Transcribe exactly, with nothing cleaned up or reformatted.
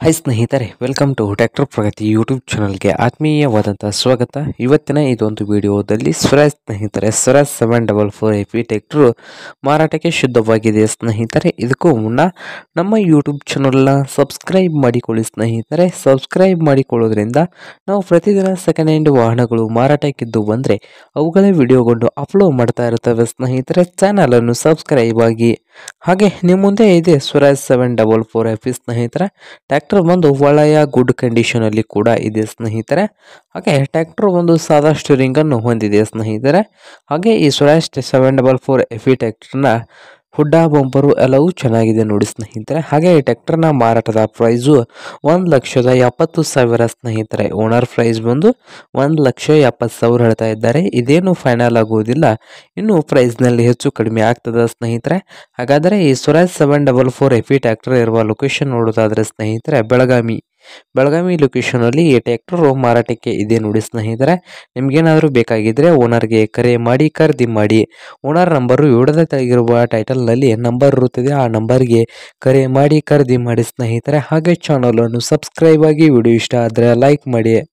Hi ಸ್ನೇಹಿತರೆ, welcome to tractor Pragati YouTube ಚಾನಲ್ಗೆ ಆತ್ಮೀಯವಾದಂಥ ಸ್ವಾಗತ. ಇವತ್ತಿನ ಇದೊಂದು ವಿಡಿಯೋದಲ್ಲಿ ಸ್ವರಾಜ್ ಸ್ನೇಹಿತರೆ Swaraj seven double four A P tractor ಮಾರಾಟಕ್ಕೆ ಶುದ್ಧವಾಗಿದೆ ಸ್ನೇಹಿತರೆ. ಇದಕ್ಕೂ ಮುನ್ನ ನಮ್ಮ ಯೂಟ್ಯೂಬ್ ಚಾನಲ್ನ ಸಬ್ಸ್ಕ್ರೈಬ್ ಮಾಡಿಕೊಳ್ಳಿ ಸ್ನೇಹಿತರೆ. ಸಬ್ಸ್ಕ್ರೈಬ್ ಮಾಡಿಕೊಳ್ಳೋದ್ರಿಂದ ನಾವು ಪ್ರತಿದಿನ ಸೆಕೆಂಡ್ ಹ್ಯಾಂಡ್ ವಾಹನಗಳು ಮಾರಾಟಕ್ಕಿದ್ದು ಬಂದರೆ ಅವುಗಳ ವಿಡಿಯೋಗೊಂಡು ಅಪ್ಲೋಡ್ ಮಾಡ್ತಾ ಇರ್ತವೆ ಸ್ನೇಹಿತರೆ. ಚಾನಲನ್ನು ಸಬ್ಸ್ಕ್ರೈಬ್ ಆಗಿ. ಹಾಗೆ ನಿಮ್ಮ ಮುಂದೆ ಇದೆ Swaraj seven double four A P ಸ್ನೇಹಿತರೆ. ಟ್ರ್ಯಾಕ್ಟರ್ ಬಂದು ಒಳ್ಳೆಯ ಗುಡ್ ಕಂಡೀಷನ್ ಅಲ್ಲಿ ಕೂಡ ಇದೆ ಸ್ನೇಹಿತರೆ. ಹಾಗೆ ಟ್ರ್ಯಾಕ್ಟರ್ ಒಂದು ಸಾದಾ ಸ್ಟೀರಿಂಗ್ ಅನ್ನು ಹೊಂದಿದೆ ಸ್ನೇಹಿತರೆ. ಹಾಗೆ ಈ Swaraj seven double four F E ಟ್ರ್ಯಾಕ್ಟರ್ನ ಹುಡ್ಡ ಬಂಪರು ಎಲ್ಲವೂ ಚೆನ್ನಾಗಿದೆ ನೋಡಿ ಸ್ನೇಹಿತರೆ. ಹಾಗೆ ಈ ಟ್ರ್ಯಾಕ್ಟರ್ನ ಮಾರಾಟದ ಪ್ರೈಸು ಒಂದು ಲಕ್ಷದ ಎಪ್ಪತ್ತು ಸಾವಿರ ಸ್ನೇಹಿತರೆ. ಓನರ್ ಪ್ರೈಸ್ ಬಂದು ಒಂದು ಲಕ್ಷ ಎಪ್ಪತ್ತು ಸಾವಿರ ಹೇಳ್ತಾ ಇದ್ದಾರೆ. ಇದೇನು ಫೈನಲ್ ಆಗುವುದಿಲ್ಲ, ಇನ್ನು ಪ್ರೈಸ್ನಲ್ಲಿ ಹೆಚ್ಚು ಕಡಿಮೆ ಆಗ್ತದೆ ಸ್ನೇಹಿತರೆ. ಹಾಗಾದರೆ ಈ Swaraj seven double four F E tractor ಇರುವ ಲೊಕೇಶನ್ ನೋಡೋದಾದ್ರೆ ಸ್ನೇಹಿತರೆ, ಬೆಳಗಾವಿ ಬೆಳಗಾವಿ ಲೊಕೇಶನಲ್ಲಿ ಈ ಟ್ರ್ಯಾಕ್ಟರ್ ಮಾರಾಟಕ್ಕೆ ಇದೆ ನೋಡಿ ಸ್ನೇಹಿತರೆ. ನಿಮ್ಗೇನಾದರೂ ಬೇಕಾಗಿದ್ದರೆ ಓನರ್ಗೆ ಕರೆ ಮಾಡಿ ಖರೀದಿ ಮಾಡಿ. ಓನರ್ ನಂಬರು ವಿಡಿಯೋದ ತೆಗೆದಿರುವ ಟೈಟಲ್ನಲ್ಲಿ ನಂಬರ್ ಇರುತ್ತದೆ, ಆ ನಂಬರ್ಗೆ ಕರೆ ಮಾಡಿ ಖರೀದಿ ಮಾಡಿ ಸ್ನೇಹಿತರೆ. ಹಾಗೆ ಚಾನಲನ್ನು ಸಬ್ಸ್ಕ್ರೈಬ್ ಆಗಿ. ವಿಡಿಯೋ ಇಷ್ಟ ಆದರೆ ಲೈಕ್ ಮಾಡಿ.